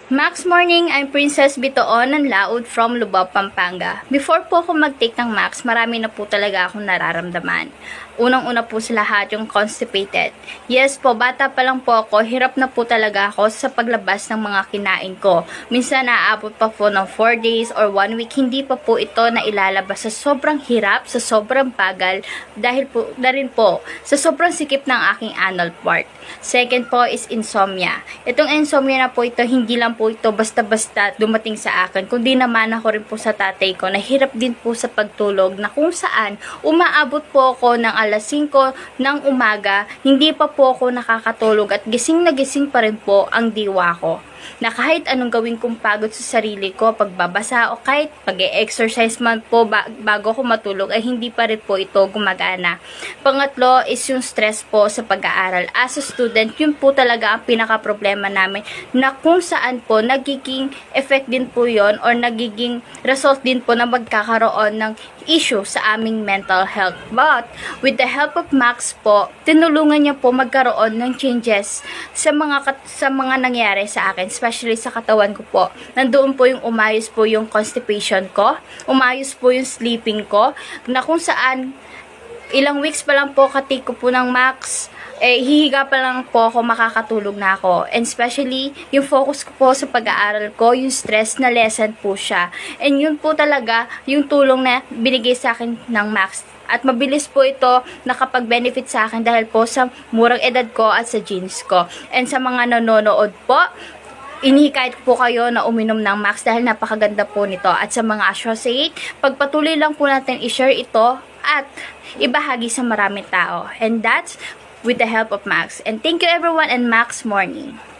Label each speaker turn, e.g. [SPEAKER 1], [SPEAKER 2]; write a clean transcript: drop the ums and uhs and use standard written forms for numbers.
[SPEAKER 1] Max Morning, I'm Princess Bitoon ng Laud from Lubao, Pampanga. Before po ako mag-take ng Max, marami na po talaga akong nararamdaman. Unang-una po sa lahat yung constipated. Yes po, bata pa lang po ako, hirap na po talaga ako sa paglabas ng mga kinain ko. Minsan naaabot pa po ng 4 days or 1 week, hindi pa po ito na ilalabas sa sobrang hirap, sa sobrang bagal, dahil po, na rin po, sa sobrang sikip ng aking anal part. Second po is insomnia. Itong insomnia na po ito, hindi lang po ito basta-basta dumating sa akin, kundi naman ako rin po sa tatay ko, nahirap din po sa pagtulog na kung saan umaabot po ako ng alas 5 ng umaga, hindi pa po ako nakakatulog at gising na gising pa rin po ang diwa ko. Na kahit anong gawin kong pagod sa sarili ko, pagbabasa o kahit pag-e-exercise man po bago ako matulog, ay hindi pa rin po ito gumagana. Pangatlo is yung stress po sa pag-aaral. As a student, yun po talaga ang pinaka-problema namin, na kung saan po nagiging effect din po yon or nagiging result din po na magkakaroon ng issue sa aming mental health. But with the help of Max po, tinulungan niya po magkaroon ng changes sa mga nangyari sa akin, especially sa katawan ko po. Nandoon po yung umayos po yung constipation ko, umayos po yung sleeping ko, na kung saan ilang weeks pa lang po katik ko po ng Max, hihiga pa lang po ako, makakatulog na ako. And especially, yung focus ko po sa pag-aaral ko, yung stress na lesson po siya. And yun po talaga yung tulong na binigay sa akin ng Max. At mabilis po ito nakapag-benefit sa akin dahil po sa murang edad ko at sa genes ko. And sa mga nanonood po, inihikayat po kayo na uminom ng Max dahil napakaganda po nito. At sa mga associate, pagpatuloy lang po natin i-share ito at ibahagi sa maraming tao. And that's with the help of Max. And thank you everyone and Max Morning.